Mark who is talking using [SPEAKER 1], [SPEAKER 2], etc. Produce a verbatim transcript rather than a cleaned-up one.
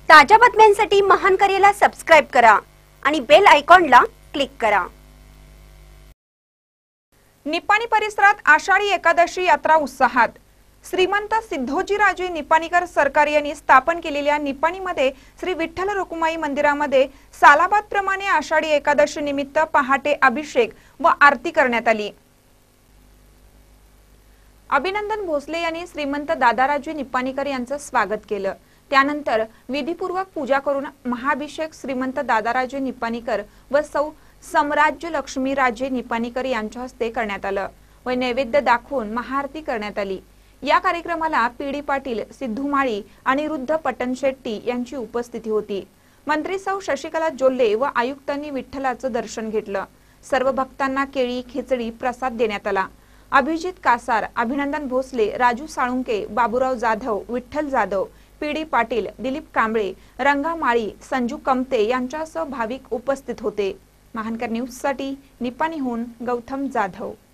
[SPEAKER 1] ताज्या बातम्यांसाठी महान करेला सबस्क्राइब करा आणि बेल आयकॉनला क्लिक करा।
[SPEAKER 2] निपाणी परिसरात आषाढी एकादशी यात्रा उत्साहात। श्रीमंत सिद्धोजीराजे निपाणीकर सरकार यांनी स्थापन केलेल्या निपाणीमध्ये श्री विठ्ठल रुक्माई मंदिरामध्ये सालाबाद प्रमाणे आषाढी एकादशी निमित्त पहाटे अभिषेक व आरती करण्यात आली। अभिनंदन भोसले यांनी श्रीमंत दादाराजे निपाणीकर यांचं स्वागत केलं। त्यानंतर विधिपूर्वक पूजा करून महाअभिषेक श्रीमंत दादाराजे निपाणीकर व सौ सम्राज्य लक्ष्मी राजे निपाणीकर यांच्या हस्ते करण्यात आलं व नैवेद्य दाखवून महाआरती करण्यात आली। या कार्यक्रमाला पीडी पाटील, सिद्धू माळी आणि रुद्ध पटनशेट्टी यांची उपस्थिती होती। मंत्री सौ शशिकला जोल्ले व आयुक्तांनी विठ्ठलाचं दर्शन घेतलं। सर्व भक्तांना केळी, खिचडी प्रसाद देण्यात आला। अभिजित कासार, अभिनंदन भोसले, राजू साळुंके, बाबूराव जाधव, विठ्ठल जाधव, पीडी पाटील, दिलीप कांबळे, रंगा माळी, संजू कमते यांच्यासह भाविक उपस्थित होते। महानकर न्यूज साठी निपाणीहून गौतम जाधव।